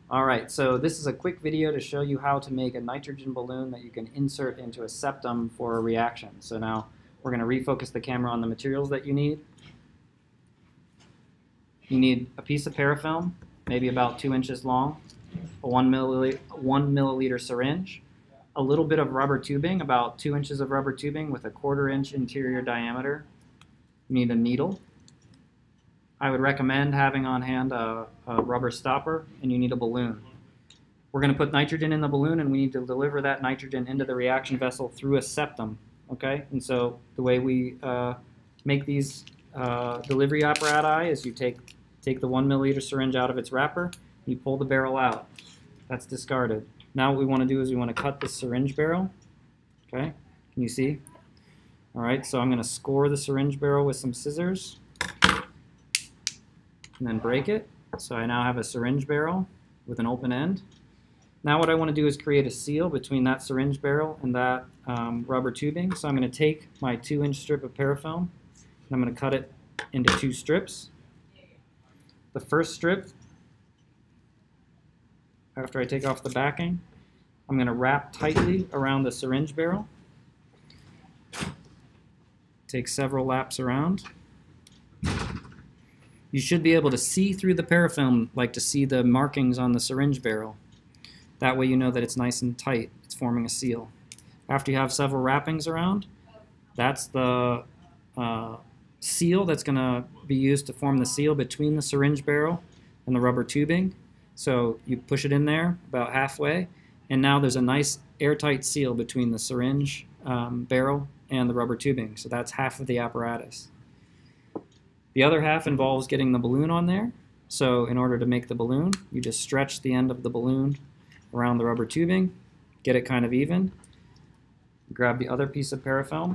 Alright, so this is a quick video to show you how to make a nitrogen balloon that you can insert into a septum for a reaction. So now we're going to refocus the camera on the materials that you need. You need a piece of parafilm, maybe about 2 inches long, a 1 milliliter syringe, a little bit of rubber tubing, about 2 inches of rubber tubing with a 1/4 inch interior diameter. You need a needle. I would recommend having on hand a rubber stopper, and you need a balloon. We're going to put nitrogen in the balloon, and we need to deliver that nitrogen into the reaction vessel through a septum. Okay, and so the way we make these delivery apparatus is you take the 1 milliliter syringe out of its wrapper, you pull the barrel out. That's discarded. Now what we want to do is we want to cut the syringe barrel. Okay, can you see? All right, so I'm going to score the syringe barrel with some scissors and then break it. So I now have a syringe barrel with an open end. Now what I want to do is create a seal between that syringe barrel and that rubber tubing. So I'm going to take my 2-inch strip of parafilm and I'm going to cut it into 2 strips. The first strip, after I take off the backing, I'm going to wrap tightly around the syringe barrel. Take several laps around. You should be able to see through the parafilm, like to see the markings on the syringe barrel. That way you know that it's nice and tight. It's forming a seal. After you have several wrappings around, that's the seal that's going to be used to form the seal between the syringe barrel and the rubber tubing. So you push it in there about halfway, and now there's a nice airtight seal between the syringe barrel and the rubber tubing. So that's half of the apparatus. The other half involves getting the balloon on there. So in order to make the balloon, you just stretch the end of the balloon around the rubber tubing, get it kind of even. Grab the other piece of parafilm.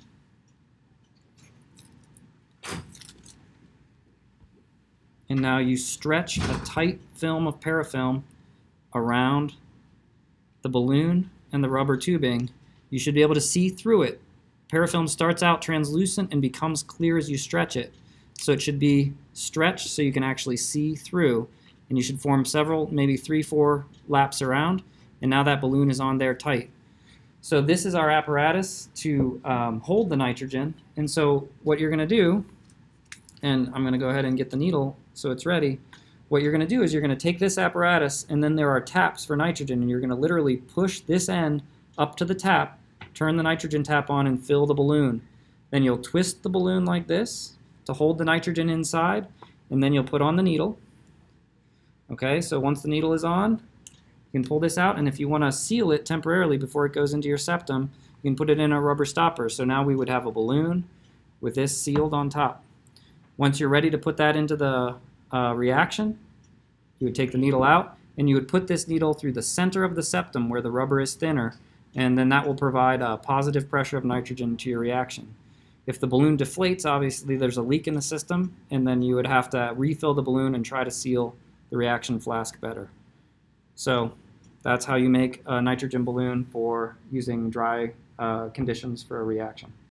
And now you stretch a tight film of parafilm around the balloon and the rubber tubing. You should be able to see through it. Parafilm starts out translucent and becomes clear as you stretch it. So it should be stretched so you can actually see through. And you should form several, maybe 3-4 laps around. And now that balloon is on there tight. So this is our apparatus to hold the nitrogen. And so what you're going to do, and I'm going to go ahead and get the needle so it's ready. What you're going to do is you're going to take this apparatus, and then there are taps for nitrogen. And you're going to literally push this end up to the tap, turn the nitrogen tap on, and fill the balloon. Then you'll twist the balloon like this to hold the nitrogen inside, and then you'll put on the needle. Okay, so once the needle is on, you can pull this out, and if you want to seal it temporarily before it goes into your septum, you can put it in a rubber stopper. So now we would have a balloon with this sealed on top. Once you're ready to put that into the reaction, you would take the needle out, and you would put this needle through the center of the septum where the rubber is thinner, and then that will provide a positive pressure of nitrogen to your reaction. If the balloon deflates, obviously there's a leak in the system, and then you would have to refill the balloon and try to seal the reaction flask better. So that's how you make a nitrogen balloon for using dry conditions for a reaction.